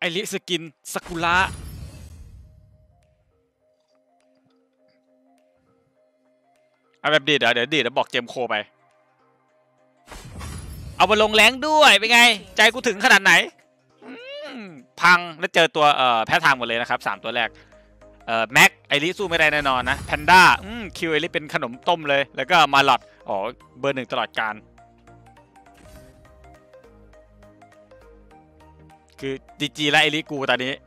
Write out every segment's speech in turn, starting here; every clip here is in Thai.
ริสกินซากุระเอาแบบดีดเดี๋ยวดีดแล้วบอกเจมโคไปเอามาลงแรงด้วยเป็นไงใจกูถึงขนาดไหนพังแล้วเจอตัวแพ้ทางหมดเลยนะครับ3ตัวแรกแม็กไอริสู้ไม่ได้แน่นอนนะแพนด้าคิวไอริเป็นขนมต้มเลยแล้วก็มาลอดอ๋อเบอร์ 1ตลอดการคือดีจีและไอริกูตอนนี้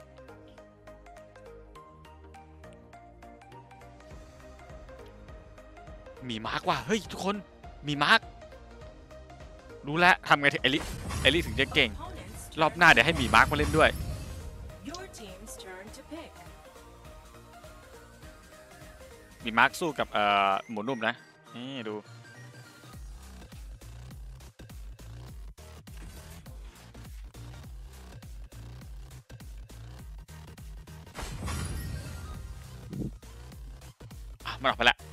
มีมาร์กว่ะเฮ้ยทุกคนมีมาร์กรู้แล้วทำไงถึงไอริถึงจะเก่งรอบหน้าเดี๋ยวให้มีมาร์กมาเล่นด้วยมีมาร์กสู้กับหมูนุ่มนะนี่ดูมันออกไปแล้ว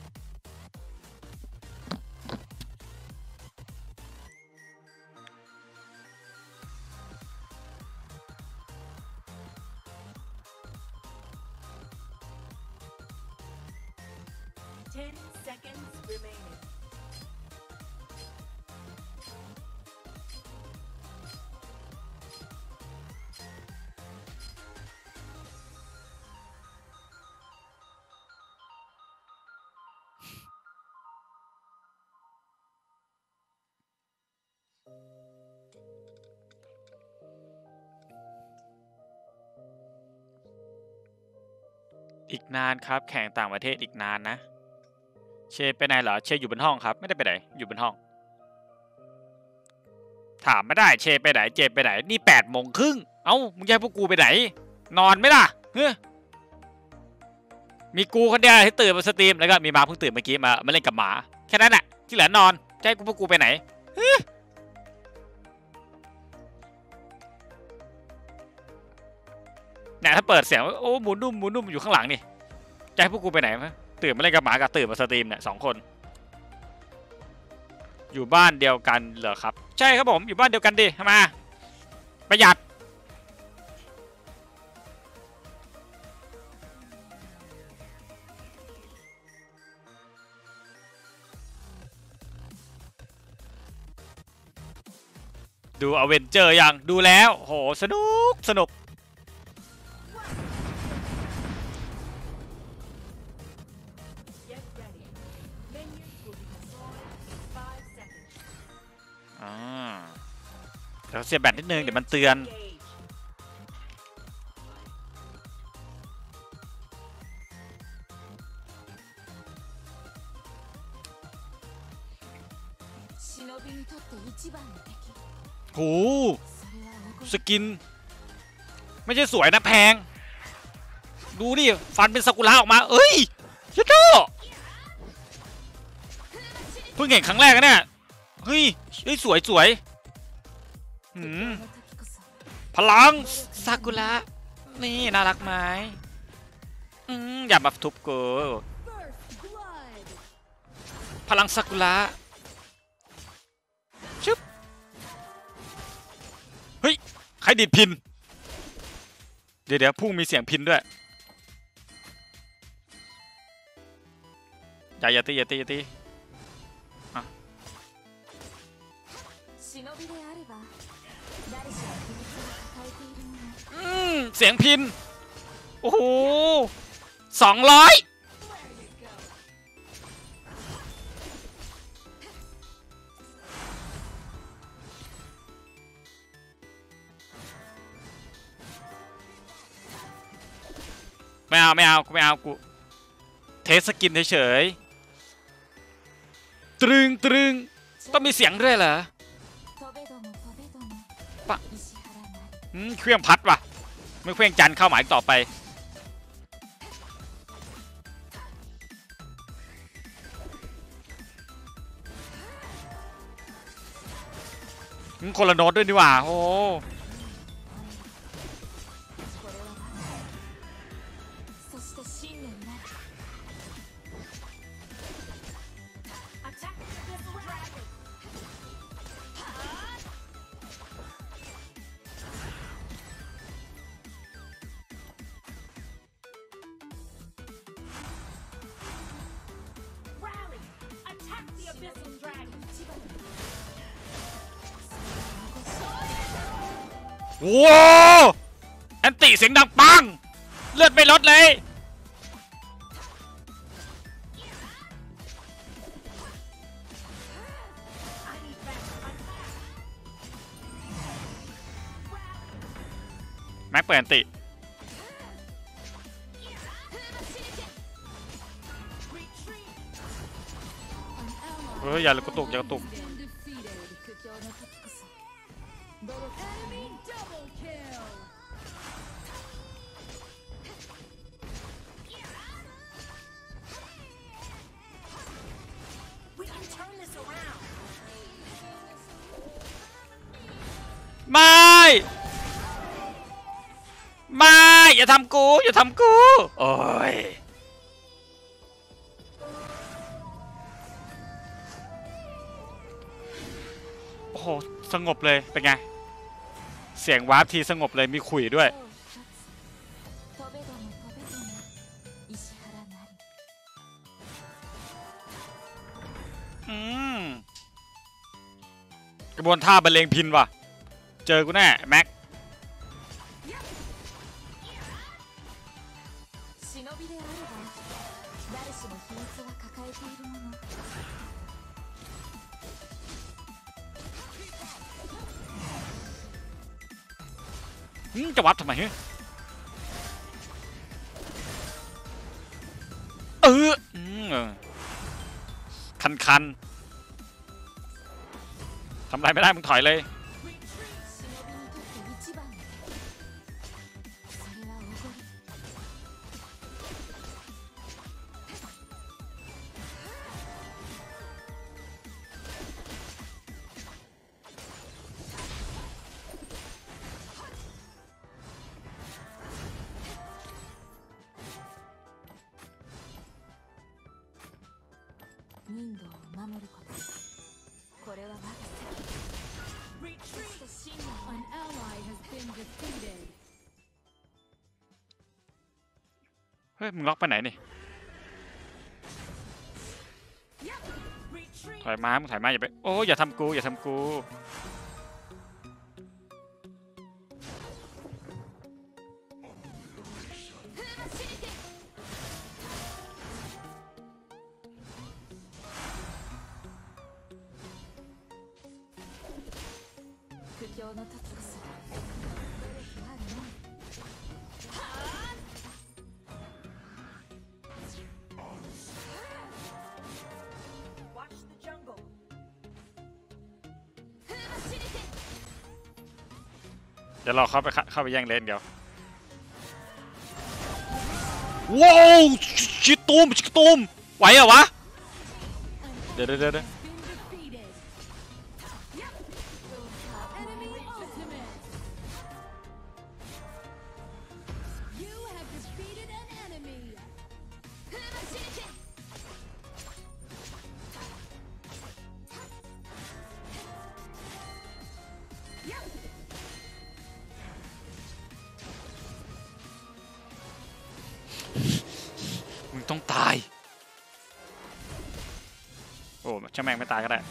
อีกนานครับแข่งต่างประเทศอีกนานนะเชไปไหนเหรอเชอยู่บนห้องครับไม่ได้ไปไหนอยู่บนห้องถามไม่ได้เชไปไหนเจไปไหนนี่8:30เอ้ามึงจะให้พวกกูไปไหนนอนไหมล่ะเฮ้ยมีกูคนเดียวที่ตื่นมาสตรีมแล้วก็มีมาเพิ่งตื่นเมื่อกี้มาเล่นกับหมาแค่นั้นแหละที่เหลือนอนจะให้พวกกูไปไหนเนี่ยถ้าเปิดเสียงโอ้หมูนุ่มอยู่ข้างหลังนี่จะให้พวกกูไปไหนมั้ยตื่นมาเล่นกับหมากับตื่นมาสตรีมเนี่ย2 คนอยู่บ้านเดียวกันเหรอครับใช่ครับผมอยู่บ้านเดียวกันดิมาประหยัดดูอเวนเจอร์ยังดูแล้วโหสนุกเดี๋ยวเสียบแบตนิดนึงเดี๋ยวมันเตือนโหสกินไม่ใช่สวยนะแพงดูดิฟันเป็นซากุระออกมาเอ้ยชิโต้เพิ่งเห็นครั้งแรกนะเนี่ยเฮ้ยสวยพลังซากุระนี่น่ารักไหมอย่ามาทุบกูพลังซากุระชึบเฮ้ยใครดีดพินเดี๋ยวพุ่งมีเสียงพินด้วยอย่าตีเสียงพินโอ้โห200ไม่เอากูเทสสกินเฉยตรึงต้องมีเสียงด้วยเหรอปะเครื่องพัดว่ะไม่เครื่องจันเข้าหมายต่อไปคนละโน้ตด้วยดีกว่าโอ้ว้าวแอนตี้เสียงดังปังเลือดไม่ลดเลยแม็กเปิดแอนตี้เฮ้ยอย่ากระตุกอย่ากระตุกไม่อย่าทำกูอย่าทำกูโอ้ยโอ้โหสงบเลยเป็นไงเสียงวาร์ปทีสงบเลยมีขุยด้วยกระบวนท่าบรรเลงพินว่ะเจอกูแน่แม็กจะวับทำไมคันทำอะไรไม่ได้มึงถอยเลยเฮ้ยมึงล็อกไปไหนนี่ถอยมามึงถอยมาอย่าไปโอ้อย่าทำกูอย่าทำกูเดี๋ยวเราเข้าไปแย่งเลนเดี๋ยวว้าวชิตูมไหวเหรอวะเดี๋ยวมึงต้องตายโอ้ช่างแม่งไม่ตายก็ได้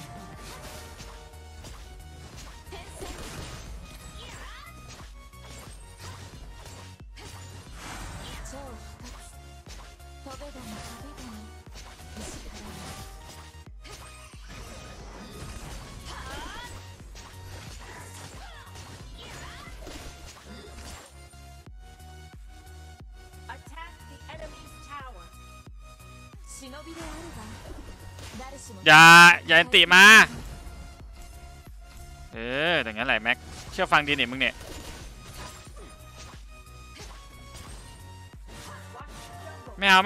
อย่าอันติมาอย่างนั้นแหละแม็กเชื่อฟังดีนี่มึงเนี่ยไม่เอา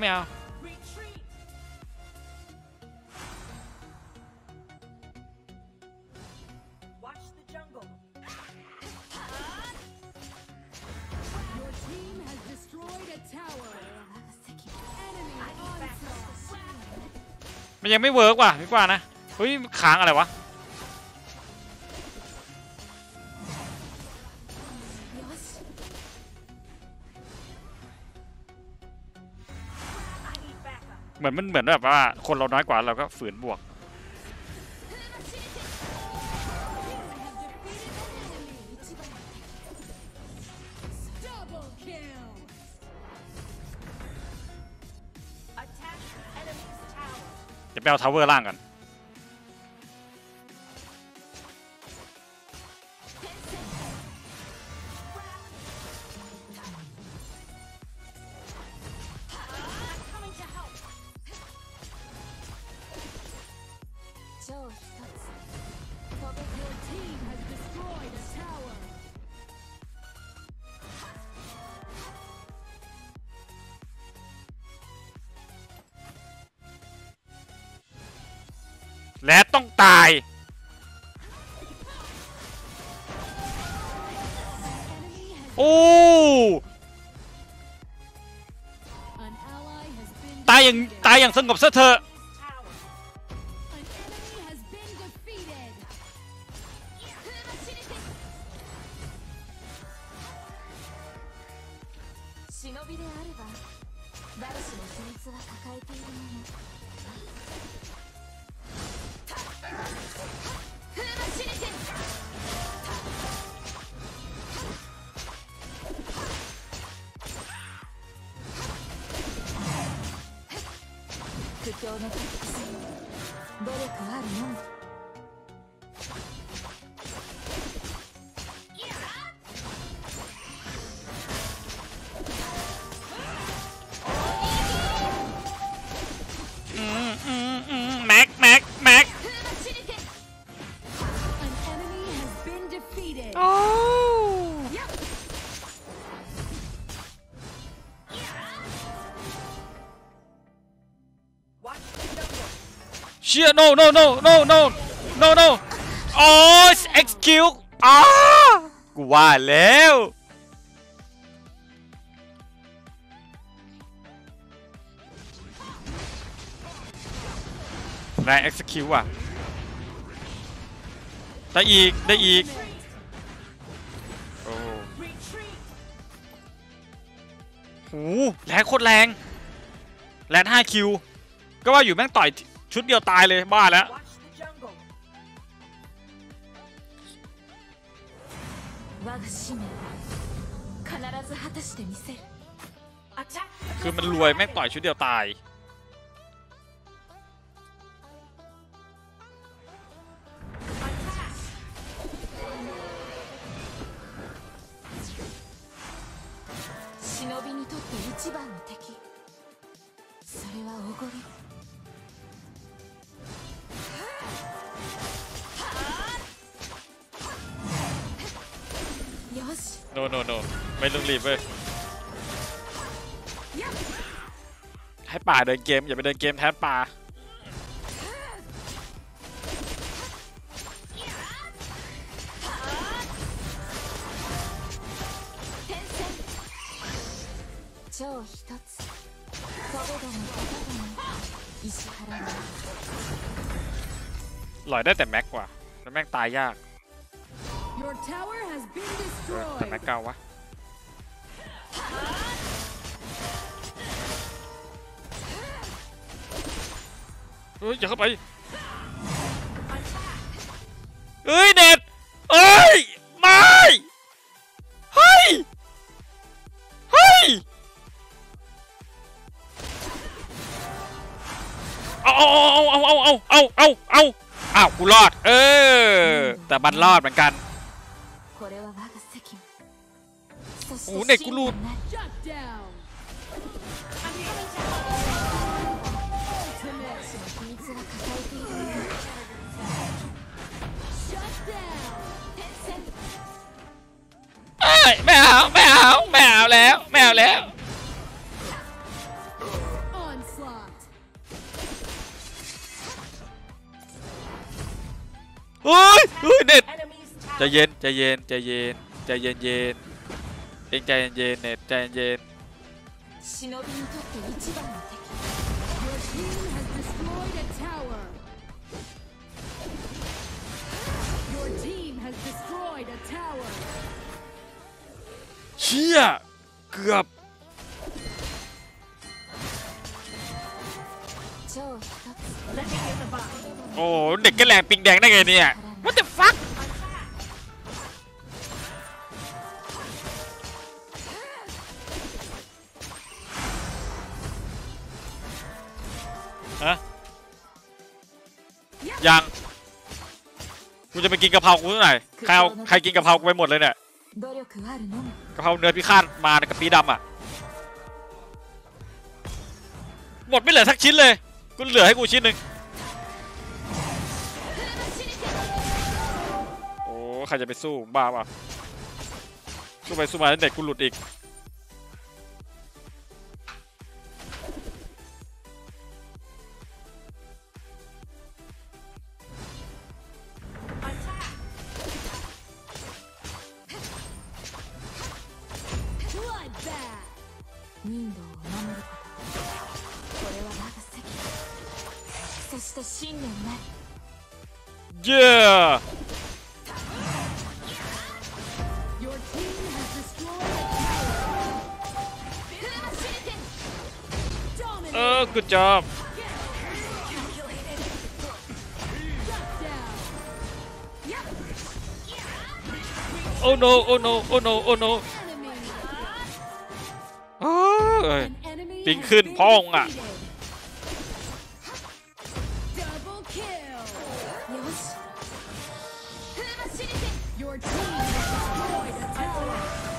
มันยังไม่เวิร์กว่ะดีกว่านะเฮ้ยค้างอะไรวะเหมือนแบบว่าคนเราน้อยกว่าเราก็ฝืนบวกจะไปเอาทาวเวอร์ล่างกันและต้องตายโอ้ตายอย่างสงบซะเถอะ苦境の時こそ努力あるのみแม็ก โอ้เชี่ย no โอ้ execute อ้ากูว่าแล้วนาย execute อ่ะได้อีกโอ้โหแรงโคตรแรงแรง5 คิวก็ว่าอยู่แม่งต่อยชุดเดียวตายเลยบ้าแล้วคือมันรวยแม่งต่อยชุดเดียวตาย忍びにとって一番の敵それはおごりよし no ไม่ต้องรีบเว้ยให้ป่าเดินเกมอย่าไปเดินเกมแทนป่า超一つ飛べども飛べども石原にหลอยได้แต่แม็กกว่าแล้วแม่งตายยาก Your tower has been แต่ destroyed. แม็กเก่าวะเฮ้ยอย่าเข้าไปเฮ้ยเด็ดเอ้ยไม่เฮ้ยเอากูรอดแต่บันรอดเหมือนกันโอ้เด็กกูรูด Shut down. Shut down. เอ้ยไม่เอาแล้ว Onslaught. เฮ้ยเด็ดใจเย็นเองใจเย็นเน็ตใจเย็น忍びにとって一番の敵 Your team has destroyed a tower. Your team has destroyed a tower. เชี่ยเกือบ超一つโอ้เด็กแกแรงปิงแดงได้ไงเนี่ย What the fuck ฮะยังกูจะไปกินกะเพรากูเท่าไหร่ใครกินกะเพรากูไปหมดเลยเนี่ย努力あるのみกะเพราเนื้อพิฆาตมาในกระปีดำอ่ะหมดไม่เหลือสักชิ้นเลยกูเหลือให้กูชิ้นหนึ่งโอ้ใครจะไปสู้บ้าป่ะสู้ไปสู้มาเด็กกูหลุดอีก民度を守ることこれは我が責務そして信念なり Yeah Your team has destroyed a tower. good job Shut down. oh no oh no oh no oh no Enemy. เอ้ย An enemy ปิง has ขึ้น been พ้องอ่ะ defeated. Double kill. よし Your team has destroyed a tower.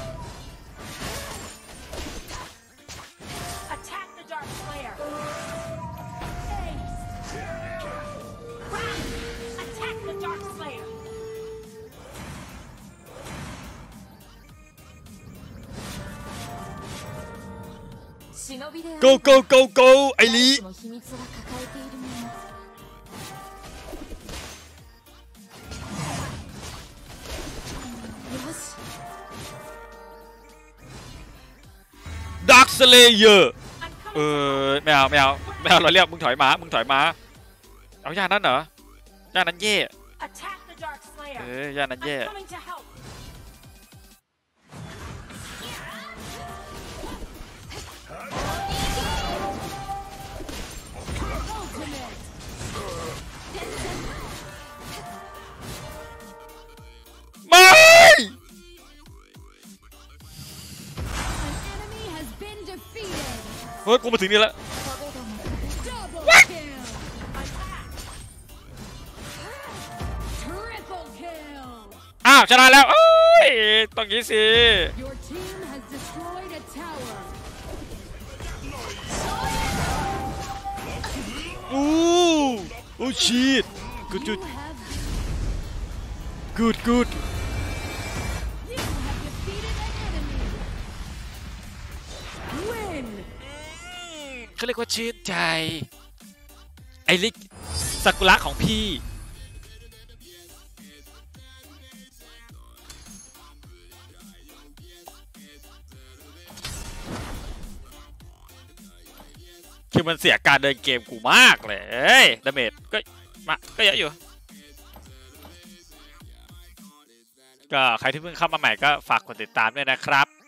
Attack the Dark Slayer! Ace. Attack the Dark Slayer! 忍びである go go go go ไอลีその秘密は抱えているものよし Dark Slayer I'm เอ coming. อไม่เอาเราเรียกมึงถอยมาเอาย่านั้นเหรอย่านั้นเย่ Attack the Dark Slayer! ย่านั้น I'm เย่ coming to help. Ultimate. ไม่ An enemy has been defeated. เฮ้ยกูมาถึงนี่แล้ว Double kill. Triple kill. อ้าวชนะแล้วเอ้ยต้องงี้สิ Your team has destroyed a tower. อู้ชีต good You good have good good You have defeated an enemy. Win. เขาเรียกว่าชื่นใจไอลิกซากุระของพี่คือมันเสียการเดินเกมกูมากเลยดาเมจก็เยอะอยู่ ก็ใครที่เพิ่งเข้ามาใหม่ก็ฝากกดติดตามด้วยนะครับ